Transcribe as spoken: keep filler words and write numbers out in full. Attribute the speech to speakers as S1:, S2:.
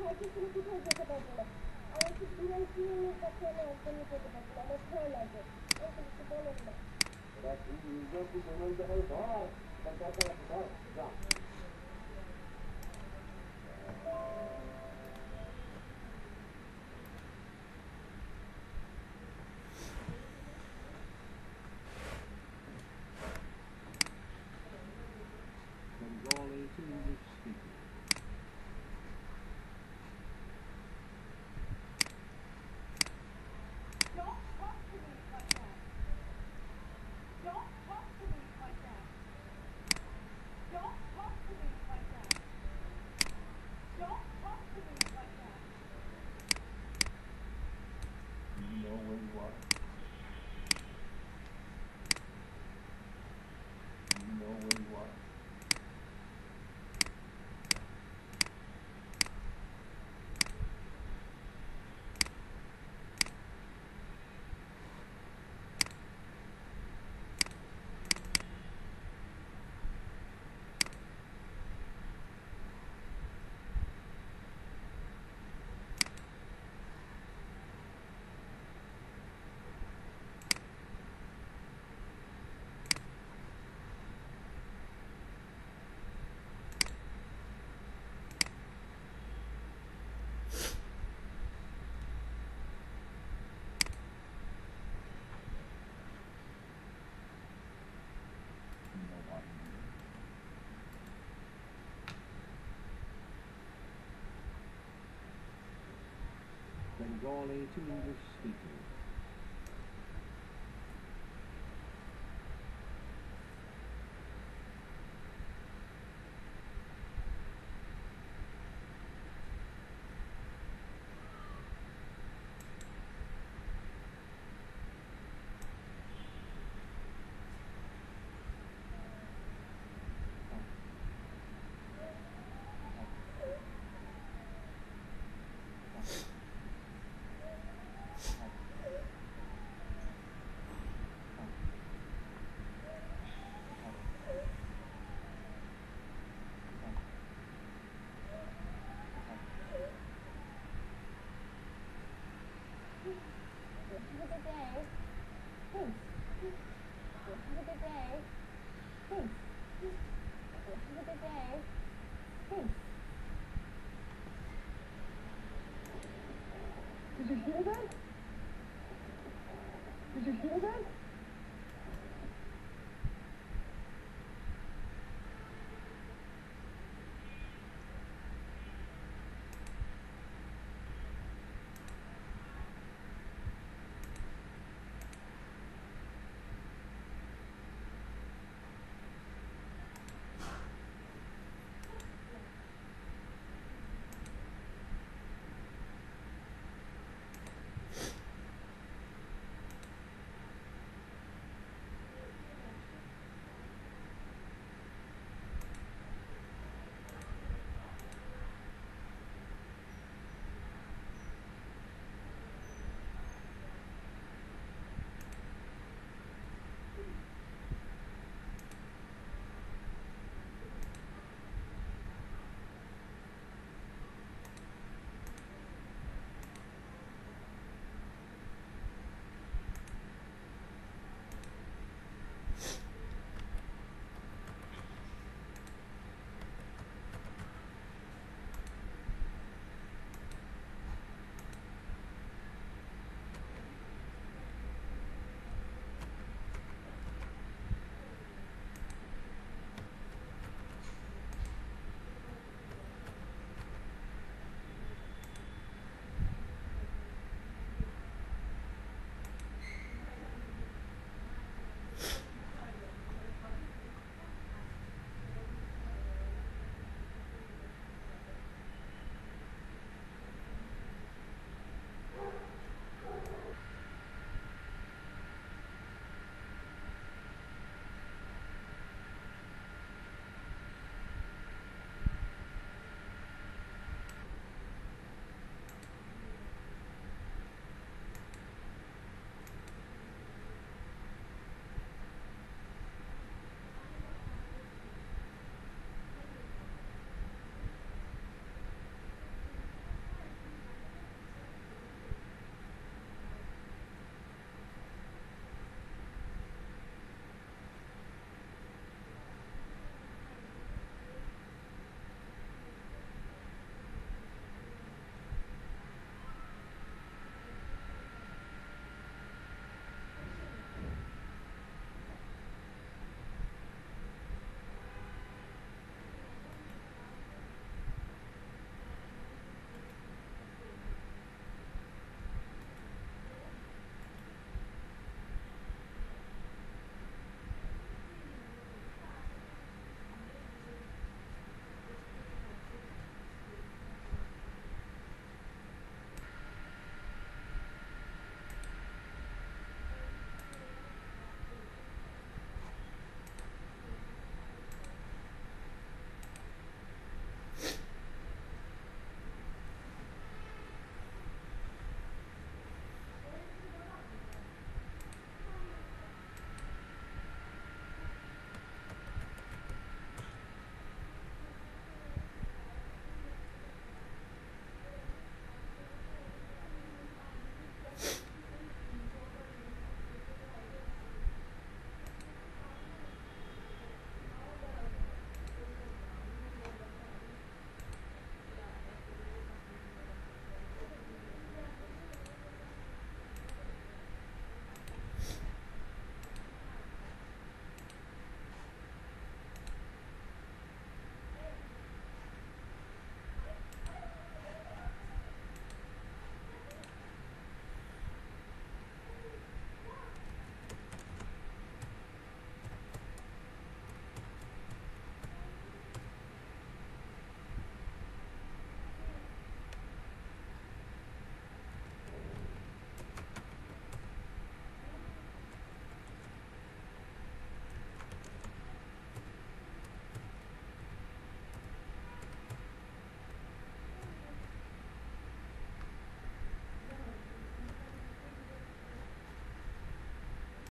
S1: ভাইকে তুমি কোথাও যেতে পারবো না। আর একটু বিমান কিনের কাছে আমি একদমই যেতে পারবো না, আমার ভয় লাগে। আমাকে কিছু বলেন না।
S2: এবার তুই নিজেও তুই বিমান যখন ধর, তার দরকার আছে ধর, যা।
S3: Bengali to English speaking.
S1: Don't talk to me like that. Don't talk to me like that. Don't talk to me like that. Don't talk to me like that.
S3: Do you know where you are? Do you know where you are? Nobody. Bengali to English speaking.